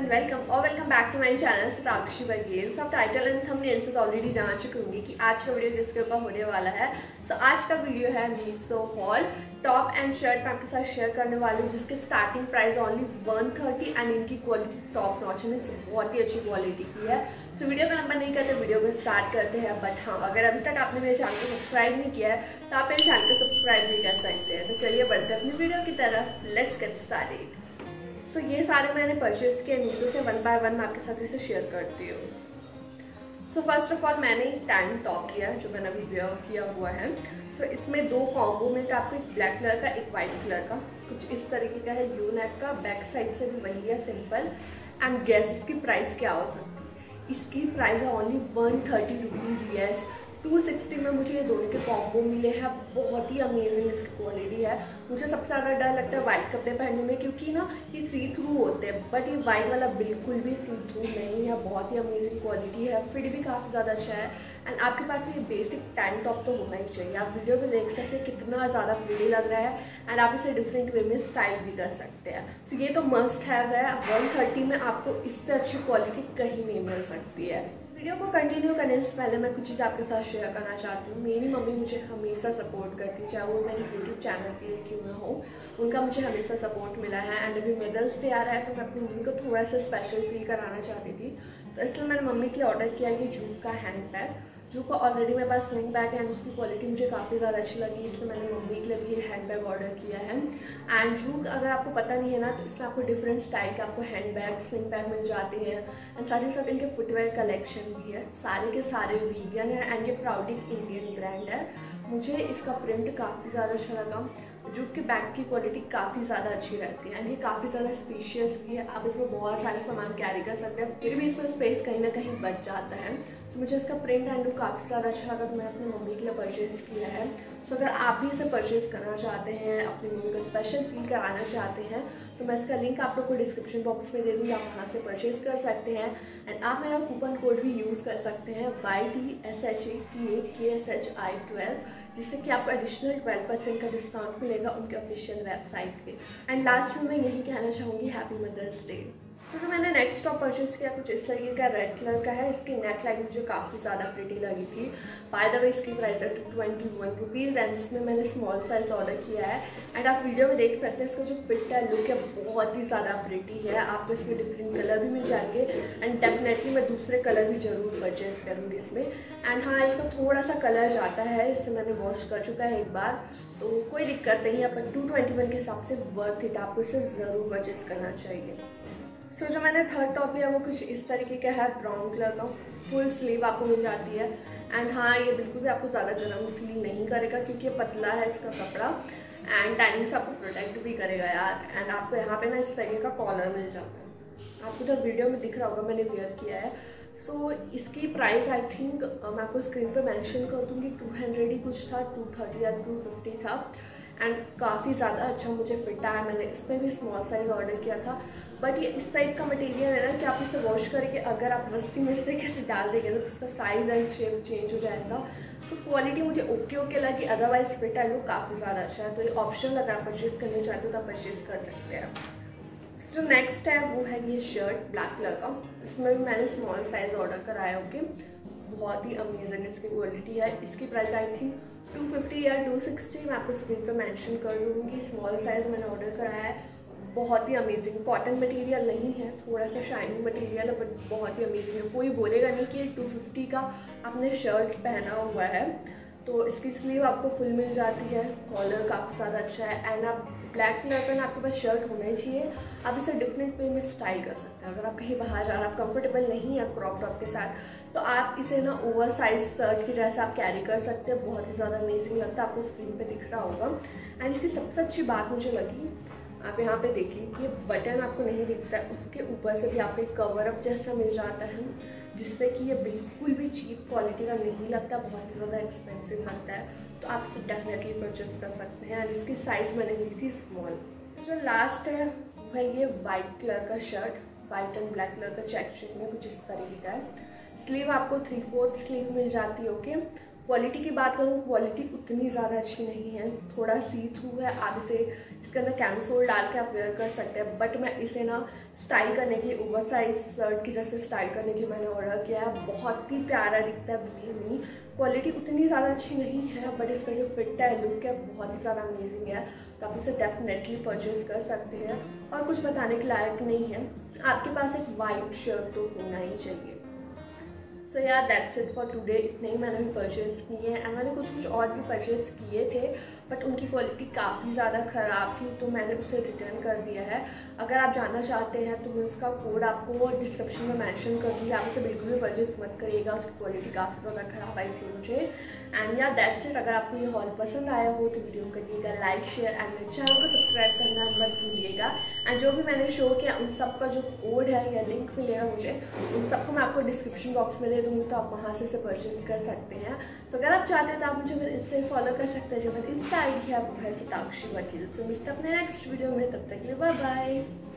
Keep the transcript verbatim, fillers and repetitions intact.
Welcome और welcome back to my channel Satakshi Baghel. सब title and thumbnail से तो ऑलरेडी जान चुकी होंगी कि आज का वीडियो किसके ऊपर होने वाला है। सो so, आज का वीडियो है Meesho haul top and shirt मैं आपके साथ शेयर करने वाली हूँ, जिसके starting price only one thirty and इनकी क्वालिटी टॉप नॉच है, बहुत ही अच्छी क्वालिटी की है। सो so, वीडियो का नंबर नहीं करते, वीडियो को स्टार्ट करते हैं। बट हाँ, अगर अभी तक आपने मेरे चैनल को सब्सक्राइब नहीं किया है तो आप मेरे चैनल को सब्सक्राइब भी कर सकते हैं। तो चलिए बढ़ते हैं अपनी वीडियो की तरफ। Let's get started. So so, ये सारे मैंने परचेज किए मीशो से, वन बाय वन मैं आपके साथ इसे शेयर करती हूँ। सो फर्स्ट ऑफ ऑल मैंने टैन टॉप लिया जो मैंने अभी वेयर किया हुआ है। सो so, इसमें दो कॉम्बो में था, आपको एक ब्लैक कलर का एक वाइट कलर का, कुछ इस तरीके का है। यू नेक का, बैक साइड से भी वही है सिंपल। एंड गैस इसकी प्राइस क्या हो सकती है? इसकी प्राइस है only one thirty rupees. Yes, two sixty में मुझे ये दोनों के कॉम्बो मिले हैं। बहुत ही अमेजिंग इसकी क्वालिटी है। मुझे सबसे ज़्यादा डर लगता है वाइट कपड़े पहनने में, क्योंकि ना ये सी थ्रू होते हैं, बट ये वाइट वाला बिल्कुल भी सी थ्रू नहीं है। बहुत ही अमेजिंग क्वालिटी है, फिट भी काफ़ी ज़्यादा अच्छा है। एंड आपके पास ये बेसिक टैन टॉप तो होना ही चाहिए। आप वीडियो में देख सकते हैं कितना ज़्यादा प्रिटी लग रहा है एंड आप इसे डिफरेंट वे में स्टाइल भी कर सकते हैं। सो so, ये तो मस्ट हैव है। वन थर्टी में आपको इससे अच्छी क्वालिटी कहीं नहीं मिल सकती है। वीडियो को कंटिन्यू करने से पहले मैं कुछ चीज़ आपके साथ शेयर करना चाहती हूँ। मेरी मम्मी मुझे हमेशा सपोर्ट करती है, चाहे वो मेरी यूट्यूब चैनल के लिए क्यों ना हो। उनका मुझे हमेशा सपोर्ट मिला है। एंड अभी मदर्स डे आ रहा है तो मैं अपनी मम्मी को थोड़ा सा स्पेशल फील कराना चाहती थी, तो इसलिए मैंने मम्मी के लिए ऑर्डर किया ये जूक का हैंड बैग। जूक का ऑलरेडी मेरे पास स्लिंग बैग है एंड उसकी क्वालिटी मुझे काफ़ी ज़्यादा अच्छी लगी, इसलिए मैंने मम्मी के लिए भी ये हैंड बैग ऑर्डर किया है। एंड जूक अगर आपको पता नहीं है ना, तो इसमें आपको डिफरेंट स्टाइल के आपको हैंड बैग, स्लिंग बैग मिल जाते हैं। एंड साथ ही साथ इनके फुटवेयर कलेक्शन भी है, सारे के सारे वीगन है एंड ये प्राउडली इंडियन ब्रांड है। मुझे इसका प्रिंट काफ़ी ज़्यादा अच्छा लगा। जूक के बैग की क्वालिटी काफ़ी ज़्यादा अच्छी रहती है एंड ये काफ़ी ज़्यादा स्पेशियस भी है। आप इसमें बहुत सारे सामान कैरी कर सकते हैं, फिर भी इसमें स्पेस कहीं ना कहीं बच जाता है। सो so, मुझे इसका प्रिंट एंड लुक काफ़ी ज़्यादा अच्छा लगा, तो मैंने अपनी मम्मी के लिए परचेज़ किया है। सो so, अगर आप भी इसे परचेज़ करना चाहते हैं, अपनी मम्मी को स्पेशल फील कराना चाहते हैं, तो मैं इसका लिंक आप लोग को डिस्क्रिप्शन बॉक्स में दे दूँगी, आप वहाँ से परचेज़ कर सकते हैं। एंड आप मेरा कूपन कोड भी यूज़ कर सकते हैं, Y T S H A T A K S H I twelve, जिससे कि आपको एडिशनल ट्वेल्व परसेंट का डिस्काउंट मिलेगा उनके ऑफिशियल वेबसाइट पे। एंड लास्ट में मैं यही कहना चाहूँगी, हैप्पी मदर्स डे। तो जो मैंने नेक्स्ट टॉप परचेज किया कुछ इस तरीके का रेड कलर का है। इसकी नेक लाइन मुझे काफ़ी ज़्यादा प्रिटी लगी थी। बाय द वे इसकी प्राइस है two twenty one rupees and इसमें मैंने स्मॉल साइज ऑर्डर किया है। एंड आप वीडियो में देख सकते हैं इसका जो फिट है, लुक है, बहुत ही ज़्यादा प्रिटी है। आपको इसमें डिफरेंट कलर भी मिल जाएंगे एंड डेफिनेटली मैं दूसरे कलर भी ज़रूर परचेज करूँगी इसमें। एंड हाँ, इसका थोड़ा सा कलर जाता है, इससे मैंने वॉश कर चुका है एक बार, तो कोई दिक्कत नहीं है। पर टू ट्वेंटी वन के हिसाब से वर्थ इट, आपको इसे ज़रूर परचेज करना चाहिए। सो so, जो मैंने थर्ड टॉप लिया वो कुछ इस तरीके का है, ब्राउन कलर का, फुल स्लीव आपको मिल जाती है। एंड हाँ, ये बिल्कुल भी आपको ज़्यादा गर्म फील नहीं करेगा क्योंकि ये पतला है इसका कपड़ा एंड टाइमिंग से आपको प्रोटेक्ट भी करेगा यार। एंड आपको यहाँ पे ना इस तरीके का कॉलर मिल जाता है, आपको तो वीडियो में दिख रहा होगा, मैंने वेयर किया है। सो so, इसकी प्राइस आई थिंक मैं आपको स्क्रीन पे मेंशन कर दूँगी, टू हंड्रेड ही कुछ था, टू थर्टी या टू फिफ्टी था। एंड काफ़ी ज़्यादा अच्छा मुझे फिट आया। मैंने इसमें भी स्मॉल साइज ऑर्डर किया था, बट ये इस टाइप का मटेरियल है ना कि आप इसे वॉश करके अगर आप रस्सी में इस तरीके से डाल देंगे तो उसका साइज़ एंड शेप चेंज हो जाएगा। सो so, क्वालिटी मुझे ओके ओके लगी, अदरवाइज फिट है लुक काफ़ी ज़्यादा अच्छा है। तो ये ऑप्शन अगर आप परचेज करना चाहते हो तो आप परचेज कर सकते हैं। जो नेक्स्ट है वो है ये शर्ट ब्लैक कलर का, इसमें भी मैंने स्मॉल साइज ऑर्डर कराया। ओके, बहुत ही अमेजिंग इसकी क्वालिटी है। इसकी price I think two fifty या टू सिक्सटी, मैं आपको स्क्रीन पे मेंशन कर दूँगी। स्मॉल साइज़ मैंने ऑर्डर कराया है। बहुत ही अमेजिंग, कॉटन मटेरियल नहीं है, थोड़ा सा शाइनिंग मटेरियल है, बट बहुत ही अमेजिंग है। कोई बोलेगा नहीं कि टू फिफ्टी का आपने शर्ट पहना हुआ है। तो इसकी स्लीव आपको फुल मिल जाती है, कॉलर काफ़ी ज़्यादा अच्छा है। एंड आप ब्लैक कलर का ना आपके पास शर्ट होना ही चाहिए, आप इसे डिफरेंट वे में स्टाइल कर सकते हैं। अगर आप कहीं बाहर जा रहे हैं, आप कंफर्टेबल नहीं है क्रॉप टॉप के साथ, तो आप इसे ना ओवर साइज शर्ट के जैसे आप कैरी कर सकते हैं। बहुत ही ज़्यादा अमेजिंग लगता है, आपको स्क्रीन पे दिख रहा होगा। एंड इसकी सबसे अच्छी बात मुझे लगी, आप यहाँ पे देखिए कि बटन आपको नहीं दिखता है, उसके ऊपर से भी आपको एक कवर अप जैसा मिल जाता है, जिससे कि ये बिल्कुल भी चीप क्वालिटी का नहीं लगता, बहुत ही ज़्यादा एक्सपेंसिव लगता है। तो आप इसे डेफिनेटली परचेज कर सकते हैं। एंड इसकी साइज़ मैंने ली थी स्मॉल। जो लास्ट है वो है ये वाइट कलर का shirt, white and black colour का चेक चेक में कुछ इस तरीके का है। स्लीव आपको थ्री फोर्थ स्लीव मिल जाती है। ओके, क्वालिटी की बात करूँ, क्वालिटी उतनी ज़्यादा अच्छी नहीं है, थोड़ा सी थ्रू है। आप इसे इसके अंदर कैमसोल डाल के आप वेयर कर सकते हैं, बट मैं इसे ना स्टाइल करने के लिए, ओवर साइज शर्ट की जैसे स्टाइल करने के लिए मैंने ऑर्डर किया है। बहुत ही प्यारा दिखता है, बिलीव मी। क्वालिटी उतनी ज़्यादा अच्छी नहीं है, बट इसका जो फिट है, लुक है, बहुत ही ज़्यादा अमेजिंग है। तो आप इसे डेफिनेटली परचेज कर सकते हैं। और कुछ बताने के लायक नहीं है, आपके पास एक वाइट शर्ट तो होना ही चाहिए। सो यार दैट्स इट फॉर टुडे। इतने ही मैंने भी परचेज़ किए हैं, एंड मैंने कुछ कुछ और भी परचेज़ किए थे, बट उनकी क्वालिटी काफ़ी ज़्यादा ख़राब थी, तो मैंने उसे रिटर्न कर दिया है। अगर आप जानना चाहते हैं तो मैं उसका कोड आपको डिस्क्रिप्शन में मेंशन कर दूँगी, आप इसे बिल्कुल भी परचेज़ मत करिएगा, उसकी क्वालिटी काफ़ी ज़्यादा ख़राब आई थी मुझे। एंड यार दैट्स इट। अगर आपको ये हॉल पसंद आया हो तो वीडियो करिएगा लाइक, शेयर, एंड मेरे चैनल को सब्सक्राइब करना मत भूलिएगा। एंड जो भी मैंने शो किया उन सब का जो कोड है या लिंक मिलेगा मुझे, उन सबको मैं आपको डिस्क्रिप्शन बॉक्स में दे दूँगी, तो आप वहाँ से इसे परचेज कर सकते हैं। सो so, अगर आप चाहते हैं तो आप मुझे मेरे इंस्टा फॉलो कर सकते हैं, जो मेरा इंस्टा आई डी है वो है सताक्षी वकील। तो मिलते हैं अपने नेक्स्ट वीडियो में, तब तक के लिए बाय बाय।